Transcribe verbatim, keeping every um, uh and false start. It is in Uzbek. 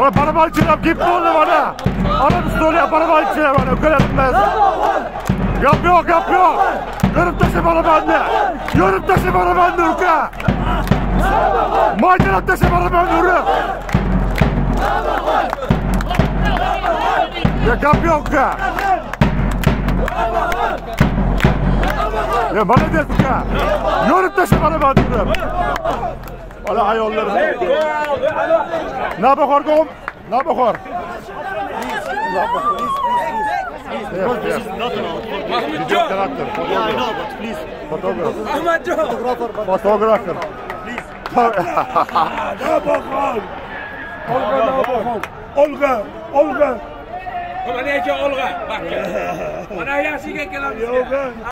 Ana barabalchilar kelib bo'ldi mana. Ana stolga barabalchilar mana ko'ramiz. Gap yo'q, gap yo'q. Yurib tashlab barabalni. Yurib tashlab barabalni uka. Maydonga tashlab barabalni urib. Ya gap yo'q uka. Ya молодец uka. Yurib tashlab barabalni urib. Ana ayollar. Na bahor qo'm, na bahor. Mahmudjon. Yeah, I know, but please. Photographer. Ahmadjon. Photographer. Please. Nabahor. Olga, Nabahor. Olga, Olga. Mana aka Olga. Mana yaxshiga kelamiz.